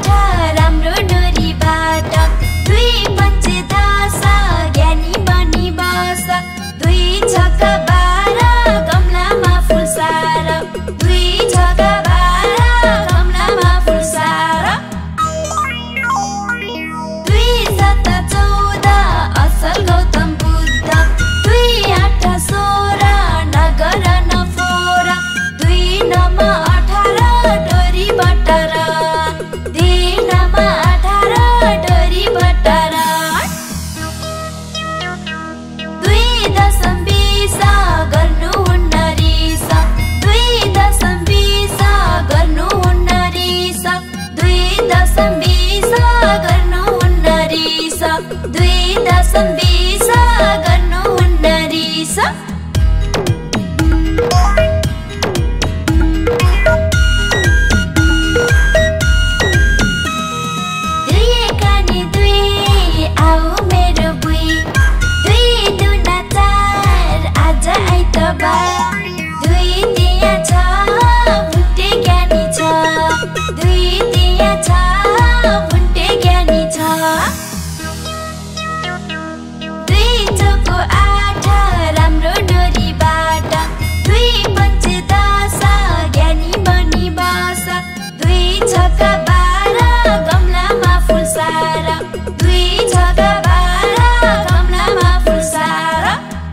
8 राम्रो डोरीबाट 2 5 10 ज्ञानी बनी बस 2 6 12 गमलामा फुल सार 2 6 12 गमलामा फुल सार 2 7 14 असल गौतम बुद्ध 2 8 16 नगर नफोर 2 9 18 डोरी बटर 2 9 18 डोरी बटर 2 दशम 20 गर्नुहुन्न रिस 2 दशम 20 गर्नुहुन्न रिस 2 दशम 20 गर्नुहुन्न रिस 2 दशम 20 गर्नुहुन्न रिस 2 एकानी 2 आऊ मेरो बुई 2 दुना 4 आज आइतबार 2 तिया 6 भुटे ज्ञानी छ 2 तिया 6 भुटे ज्ञानी छ 2 चौको 8 राम्रो डोरीबाट 2 5 10 ज्ञानी बनी बस 2 6 12 गमलामा फुल सार 2 6 12 गमलामा फुल सार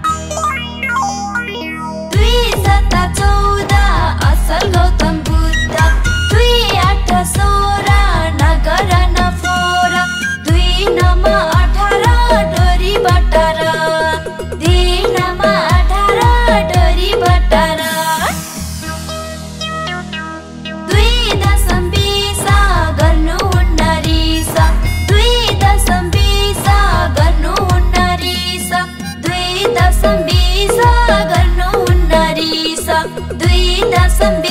2 7 14 असल गौतम बुद्ध 2 8 16 नगर नफोर 2 9 18 डोरी बटर 2 9 18 डोरी बटर 2 दशम 20 गर्नुहुन्न रिस 2 दशम 20 गर्नुहुन्न रिस 2 दशम 20 गर्नुहुन्न रिस 2 दशम